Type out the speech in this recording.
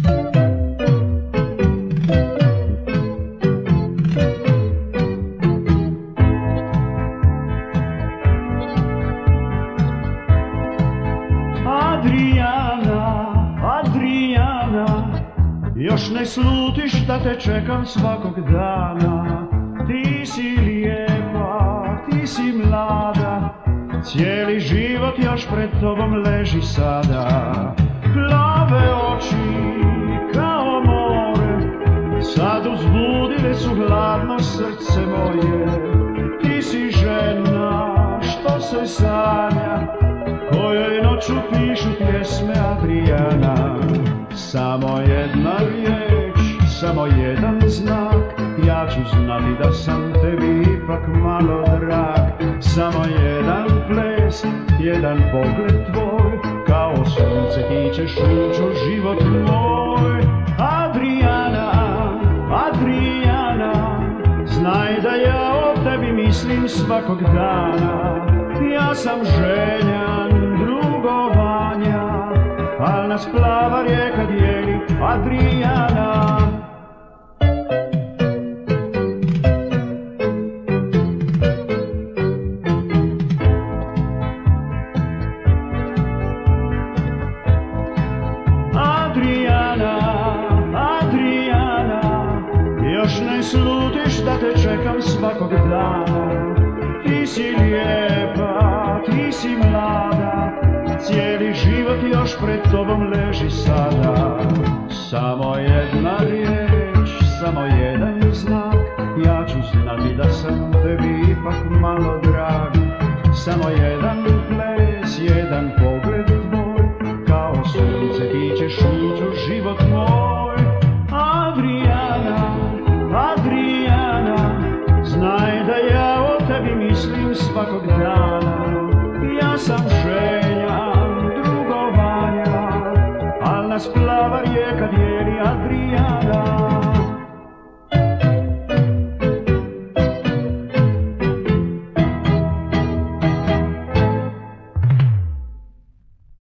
Adrijana, još ne slutiš da te čekam svakog dana. Ti si lijepa, ti si mlada, cijeli život još pred tobom leži sada. Plave oči kao more, sad uzbudile su hladno srce moje. Ti si žena što se sanja, kojoj noću pišu pjesme Adrijana. Samo jedna riječ, samo jedan znak, ja ću znati da sam tebi ipak malo drag. Samo jedan ples, jedan pogled tvoj, kao sunce ti ćeš ući u život moj. Adrijana, Adrijana, znaj da ja o tebi mislim svakog dana. Ja sam željan drugovanja, al nas plava rijeka dijeli, Adrijana. Adrijana, Adrijana, još ne slutiš da te čekam svakog dana. Ti si lijepa, ti si mlada, cijeli život još pred tobom leži sada. Samo jedna riječ, samo jedan znak, ja ću znati da sam tebi ipak malo drag. Samo jedan ples, jedan pogled tvoj, kao sunce ti ćeš ući u život moj. Adrijana, Adrijana, znaj da ja o tebi mislim svakog dana. Ja sam željan drugovanja, al nas plava rijeka dijeli.